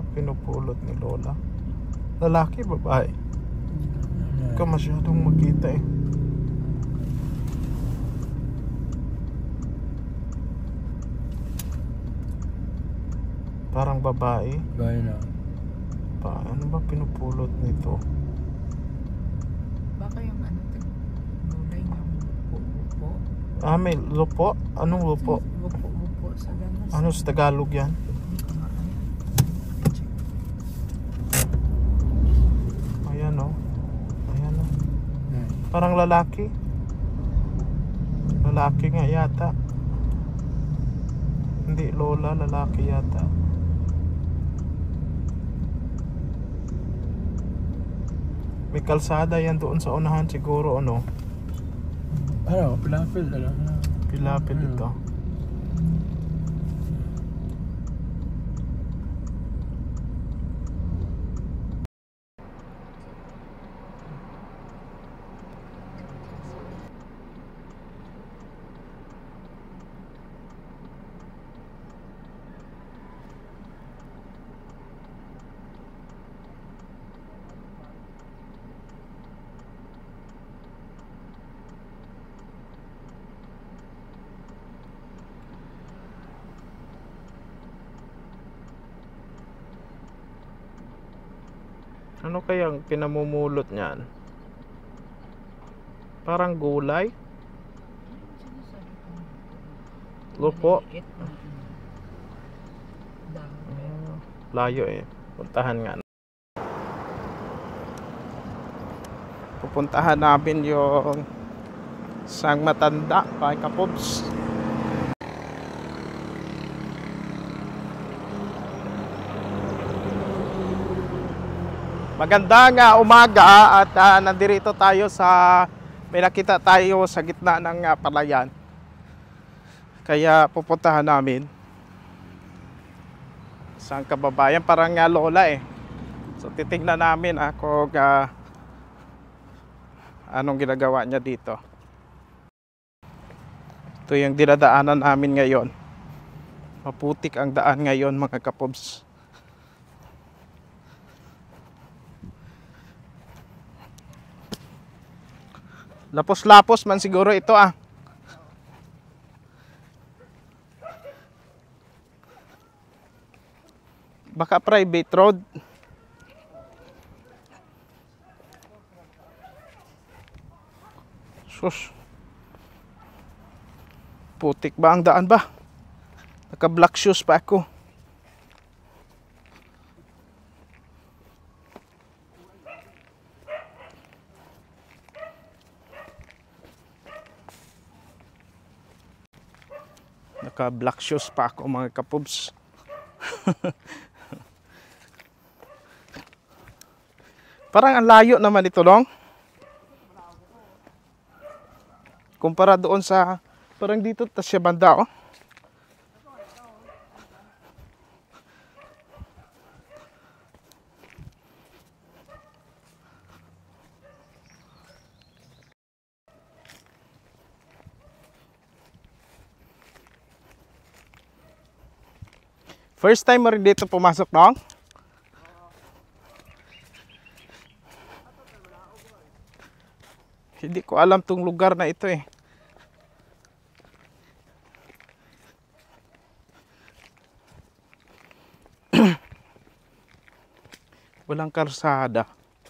pinupulot ni Lola? Lalaki, babae? Hindi ka masyadong makita eh. Parang babae. Babae na. Ano ba pinupulot nito? Baka yung ano, gulay ng lupo. May lupo? Anong lupo? Lupo sa ganas. Ano sa Tagalog yan? Hindi ko nga alam. Ayan o. Ayan o. Parang lalaki. Lalaki nga yata. Hindi Lola, lalaki yata. May kalsada yan doon sa unahan siguro, ano? Ano, pilapil. Pilapil ito. Ano kayang pinamumulot niyan? Parang gulay? Lupo? Layo eh. Puntahan nga. Pupuntahan namin yung sang matanda kay Kapobs. Magandang umaga at nandirito tayo may nakita tayo sa gitna ng palayan. Kaya pupuntahan namin. Isang kababayan, parang lola eh. So titingnan namin kung anong ginagawa niya dito. Ito yung dinadaanan namin ngayon. Maputik ang daan ngayon mga Kapobs. Lapos-lapos man siguro ito Baka private road. Sus. Putik ba ang daan ba? Naka black shoes pa ako. Naka black shoes pa ako mga Kapobs. Parang ang layo naman ito long. Kumpara doon sa parang dito tasya banda First time mo rin dito pumasok, no? Hindi ko alam tong lugar na ito eh. Walang karsada.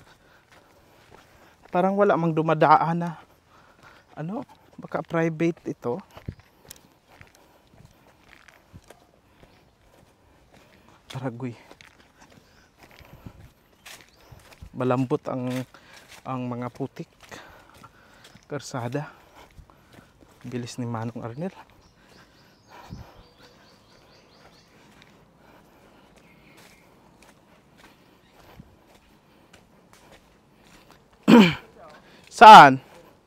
Parang wala mang dumadaan na. Ano? Baka private ito. Paraguay. Malambot ang mga putik. Karsada. Bilis ni Manong Arnel. Saan?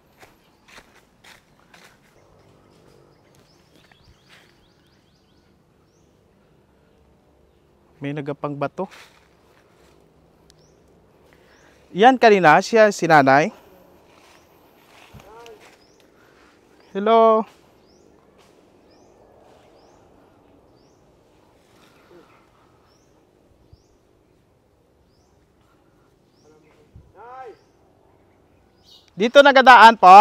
May nagapang bato. Yan kanina, si nanay. Hello. Dito nagadaan po.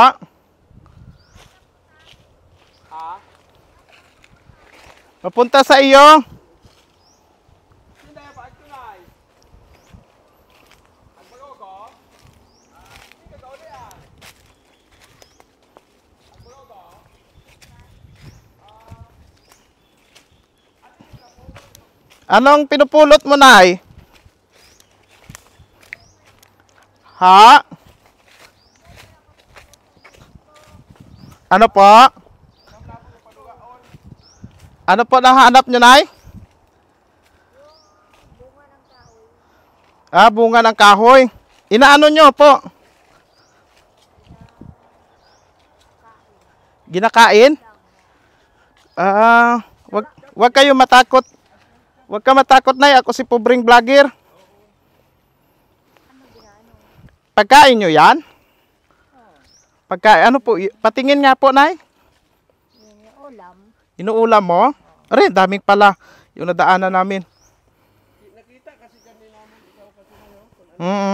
Papunta sa iyo. Anong pinupulot mo, Nay? Ha? Ano po? Ano po nahanap nyo, Nay? Ah, bunga ng kahoy. Inaano nyo po? Ginakain? Ah, wag kayo matakot. Wag ka matakot, Nay. Ako si pobreng vlogger. Pagkain nyo yan? Pagkain, ano po? Patingin nga po, Nay. Ulam. Inuulam mo? Aray, daming pala yung nadaanan namin. Nakita kasi kami namin ikaw kasi ngayon.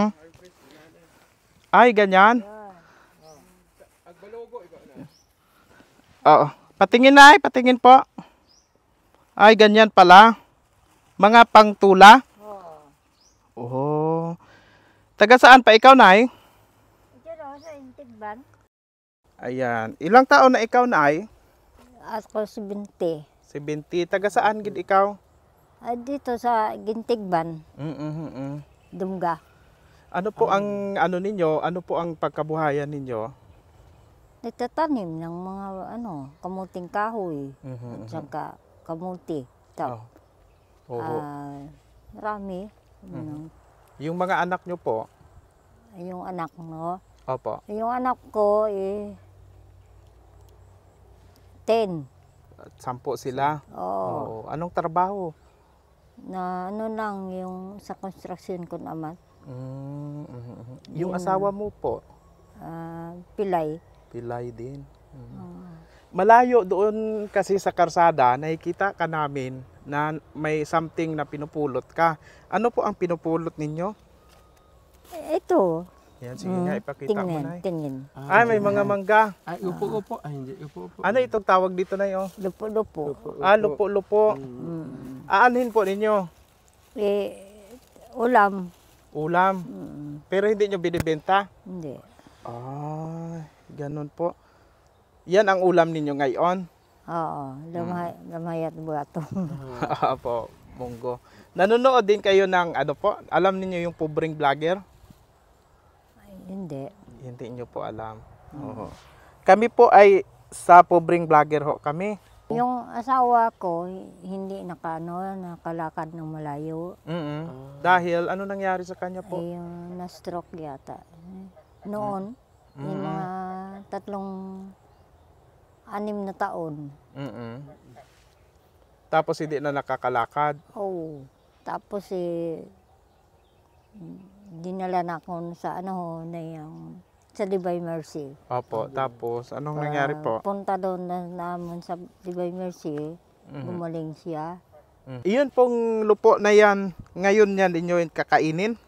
Ay, ganyan. Agbalogo, ikaw na. Oo. Patingin, Nay. Patingin po. Ay, ganyan pala. Mga pangtula. Oh. Taga saan pa ikaw, Nay? Ito sa Intigban. Ayan. Ilang taon na ikaw, Nay? Ako 70. 70. Taga saan gid ikaw? Dito sa Gintigban, Mm. Dumga. Ano po ang ano ninyo? Ano po ang pagkabuhayan ninyo? Nagtatanim ng mga kamuting kahoy. Mhm. At saka kamuti. Oh. Oo. Marami. Yung mga anak nyo po? Yung anak mo. Opo. Yung anak ko 10. 10 sila? Oo. Oo. Anong trabaho? Na lang yung sa construction ko naman. Yung asawa mo po? Pilay. Pilay din. Malayo doon kasi sa karsada, nakikita ka namin na may something na pinupulot ka. Ano po ang pinupulot ninyo? Ito. Yan, sige nga, ipakita mo, Nay. Tingin. Ay, may mga mangga. Ay, upo-upo. Ay, hindi, upo-upo. Ano itong tawag dito, Nay? Oh? Lupo-lupo. Ah, lupo-lupo. Aanhin po ninyo? Ulam. Ulam. Pero hindi nyo binibenta? Hindi. Ah, ganun po. Yan ang ulam ninyo ngayon? Oo. Lamay at buhato. Apo, munggo. Nanonood din kayo ng ano po? Alam niyo yung pobreng vlogger? Hindi. Hindi nyo po alam. Oo. Kami po ay sa pobreng vlogger ho kami. Yung asawa ko, hindi nakalakad ng malayo. Dahil ano nangyari sa kanya po? Yung na-stroke yata. Noon, yung mga 6 na taon. Tapos hindi na nakakalakad. Oo. Tapos dinala na ako sa na yung sa Divine Mercy. Opo, tapos anong nangyari po? Punta doon naman sa Divine Mercy, gumaling siya. Iyon pong lupo na yan, ngayon yan inyo yung kakainin?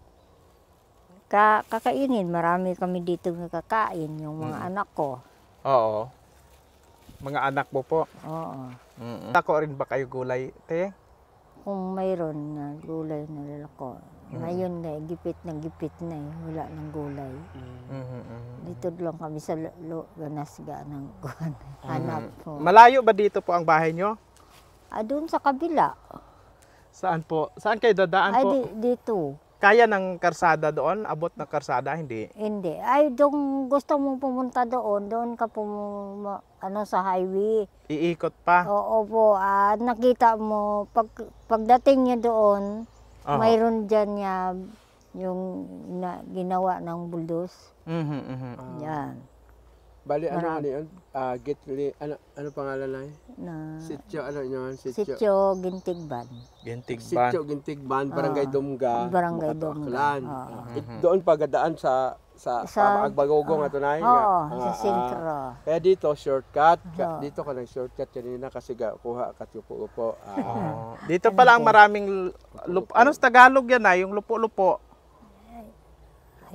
Kakainin, marami kami dito nakakain, yung mga anak ko. Oo. Mga anak mo po? Oo. Ako rin ba kayo gulay, te? Kung mayroon na gulay na lalako. Ngayon gipit na wala ng gulay. Dito lang kami sa Ganasga ng hanap po. Malayo ba dito po ang bahay nyo? Doon sa kabila. Saan po? Saan kayo dadaan po? Dito. Kaya ng karsada doon? Abot ng karsada? Hindi. Hindi. Doon gusto mo pumunta doon ka sa highway. Iikot pa? Oo po. Nakita mo, pagdating niya doon, mayroon dyan yung ginawa ng bulldoze. Yan. Bali, ano yun? Ano pangalan na yun? Sityo, ano yun? Sityo Gintigban. Gintigban. Sityo Gintigban, Barangay Dumga. Barangay Dumga. Doon pagadaan sa Agbagogong ato na yun. Oo, sa sentro. Kaya dito, shortcut. Dito ka nag-shortcut kanina kasi kuha ka upo-upo. Dito pala ang maraming lupo. Anong Tagalog yan yung lupo-lupo?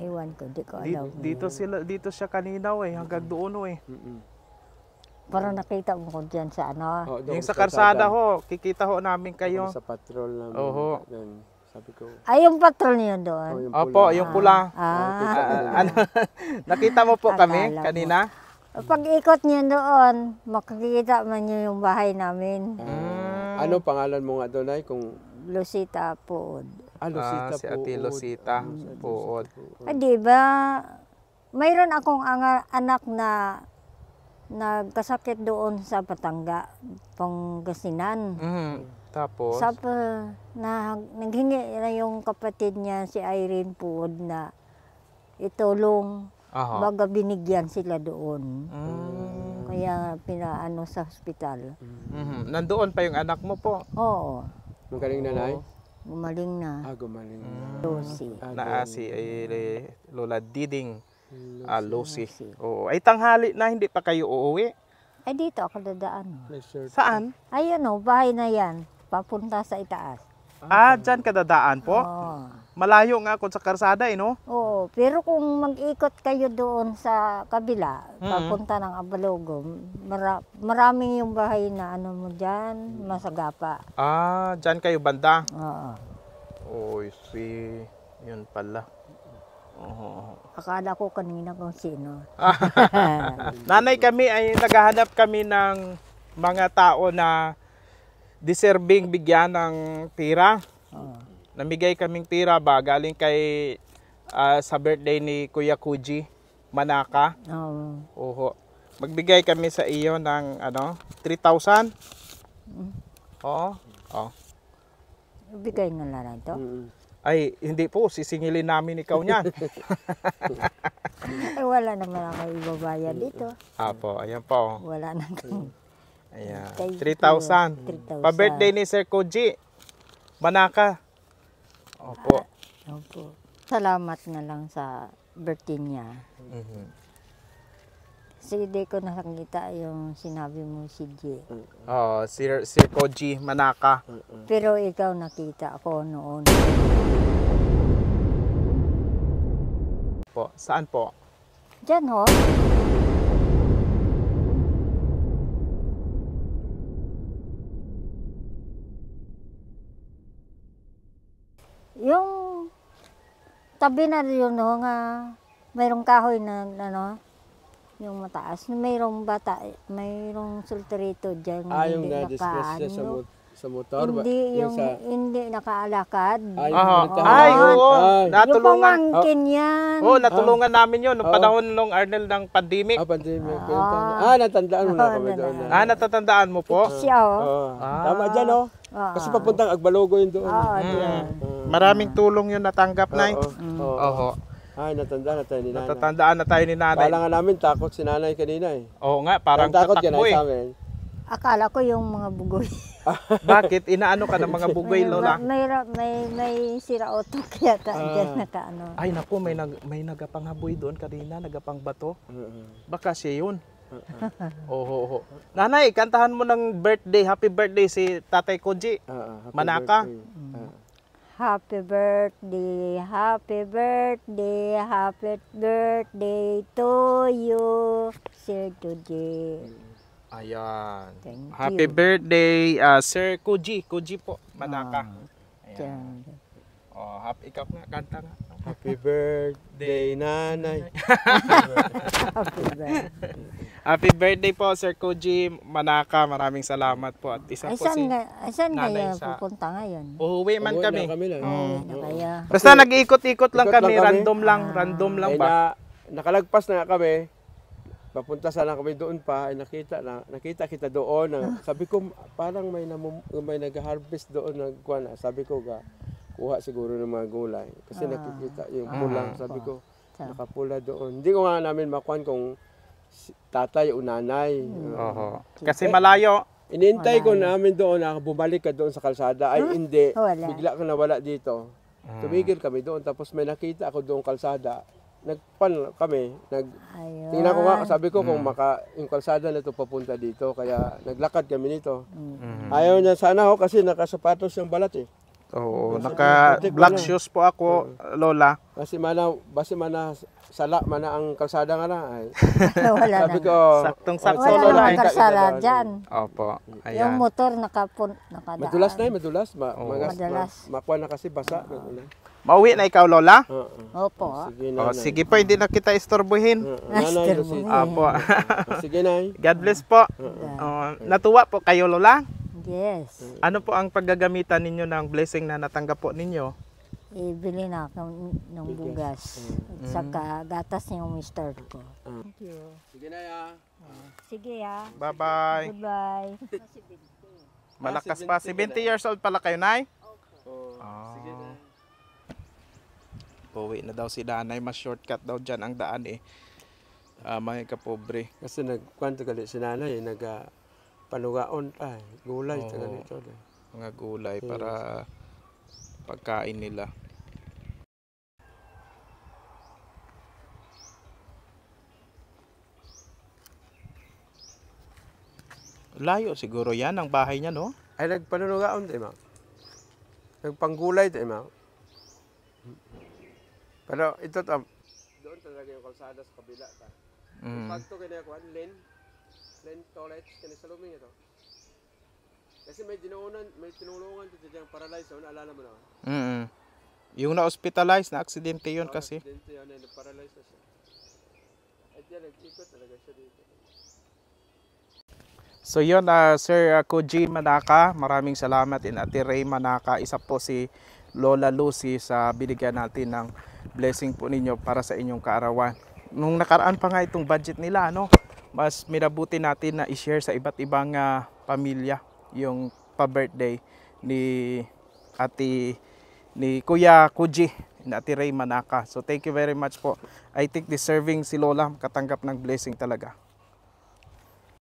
Iwan ko, di ko alam. Dito siya kanina hanggang doon Parang nakita mo ko dyan sa ano. Oh, doon Yung sa karsada kikita namin kayo. Sa patrol namin. Oho. Doon, sabi ko. Ay, yung patrol niyo doon. yung Opo, yung pula. Ah, Nakita mo po kami Akala mo. kanina? Pag ikot niyo doon, makikita man niyo yung bahay namin. Ano pangalan mo nga doon ay kung Lucita Pood. Lucita Si Ate Lucita Puod. Ay, di ba, mayroon akong anak na nagkasakit doon sa Patanga, Pangasinan. Tapos? Naghingi na yung kapatid niya, si Irene Pood, na itulong. Baga binigyan sila doon. Kaya pinaano sa hospital. Nandoon pa yung anak mo po? Oo. magaling nanay? Gumaling na. Gumaling na. Lucy. Si Lola Diding Lucy. Oo. Ay tanghali na, hindi pa kayo uuwi? Ay, dito ako dadaan. Saan? Ayun bahay na yan. Papunta sa itaas. Dyan ka dadaan po? Oo. Malayo nga kung sa karsada, no? Oo, pero kung mag-ikot kayo doon sa kabila, papunta ng Abalogo, maraming yung bahay na ano mo dyan, masagapa. Dyan kayo banda? Oo. Oy, see. Yun pala. Akala ko kanina kung sino. Nanay, kami ay naghahanap kami ng mga tao na deserving bigyan ng tira. Namigay kaming tira galing kay sa birthday ni Kuya Kuji Manaka. Oho. Magbigay kami sa iyo ng 3,000. Oo. Bigay na lang ito. Ay, hindi po, sisingilin namin ikaw niyan. Ay, wala naman ako ibabayad dito. Apo, ayan po. Wala na. Ayan, Thank 3,000. 3,000. Pa-birthday ni Sir Kuji Manaka. Opo. Opo. Salamat na lang sa birthday niya. Kasi di ko nakakita yung sinabi mo si G. Sir Koji Manaka. Pero ikaw nakita ako noon. Po, saan po? Diyan ho. Yung tabi na yun ho nga mayroong kahoy na yung mataas. Mayroong bata, mayroong sulturito dyan. Yung na-discuss siya sa motor? Hindi, hindi nakaalakad. Oo. Yung Natulungan. pamangkin yan. Natulungan namin yun nung panahon nung Arnel ng pandemic. Pandemic. Natandaan mo na kami doon. Natatandaan mo po? Siya Tama dyan, Kasi papuntang Agbalogo yun doon. Maraming tulong yun natanggap, Nay. Oo. Natandaan na tayo ni nanay. Natatandaan na tayo ni nanay. Kala nga namin takot si nanay kanina Oo nga, parang takot ka tatakbo na sa amin. Akala ko yung mga bugoy. Bakit? Inaano ka ng mga bugoy, Lola? May sira-utok yata dyan nakaano. Ay naku, may nagapanghaboy doon kanina, nagapangbato. Baka siya yun. Oho. Nanay, kantahan mo ng birthday, happy birthday si Tatay Koji Manaka. Happy birthday, happy birthday, happy birthday to you, Sir Koji. Ayan. Thank Happy you. birthday, Sir Koji po, Manaka. Ayan. Ikaw nga, kanta nga. Happy birthday, nanay. Happy birthday. Happy birthday po, Sir Koji Manaka. Maraming salamat po. At isa Ay, po si saan nanay kaya sa- pupunta ngayon? Uuwi man kami. Na kaya. Basta nag-iikot-ikot lang Ikot lang kami, kami. random lang ba? Nakalagpas na nga kami. Papunta sana kami doon pa, nakita kita doon. Sabi ko, parang may nag-harvest doon. Sabi ko, kuha siguro ng mga gulay. Kasi nakikita yung pulang. Sabi ko, nakapula doon. Hindi ko nga namin makuhan kung tatay o nanay. Kasi malayo. Inintay ko namin doon na bumalik ka doon sa kalsada. Ay, hindi. Wala. Bigla ka nawala dito. Tumigil kami doon. Tapos may nakita ako doon kalsada. Kami. Ayun. Tingnan ko nga, sabi ko kung yung kalsada na ito papunta dito. Kaya naglakad kami nito. Ayaw niya sana kasi nakasapatos yung balat . Oo, naka-black shoes po ako, Lola. Basi mana sala mana ang kalsada nga na. Ay. Wala Sabi na. ko, Saktong-sakto, Wala Lola. namang kalsada dyan. Opo, Yung ayan. motor nakadaan. madulas na madulas. Madalas. Makuha na kasi basa. Mauwi na ikaw, Lola? Opo. Sige O, na. sige po, hindi na kita istorbohin. Nanay, Rosita. Opo. Sige na. God bless po. Natuwa po kayo, Lola? Yes. Ano po ang paggagamitan ninyo ng blessing na natanggap po ninyo? Ibili na ako ng bugas. At saka gatas yung mister ko. Thank you. Sige na ya. Sige ya. Bye-bye. Goodbye. Malakas pa. 70 years old pala kayo, Nay? Sige na. Uwi na daw si Nanay. Mas shortcut daw dyan ang daan eh. Mga kapobre. Kasi nagkwento gali si nanay, panugaon ay gulay Oo. ta ganito. Mga gulay para pagkain nila. Layo siguro yan ang bahay niya, no? Ay nagpanugaon tayo, ma. Nagpanggulay tayo, ma. Pero ito doon talaga yung kalsada sa kabila ta. Pag to kanya kuan lane toilet kani sa luming ito. Kasi may tinulungan dito diyang paralyzed on alala mo na. Yung na-hospitalize, na-aksidente yun kasi. Dito yan na-paralyzed na siya. At yan nag-ikot talaga siya dito. So yun, Sir Koji Manaka, maraming salamat. And Ate Ray Manaka, isa po si Lola Lucy sa binigyan natin ng blessing po ninyo para sa inyong kaarawan. Nung nakaraan pa nga itong budget nila, ano, mas minabuti natin na i-share sa iba't ibang pamilya yung pa-birthday ni Kuya Koji and Ate Ray Manaka. So thank you very much po. I think deserving si Lola makatanggap ng blessing talaga.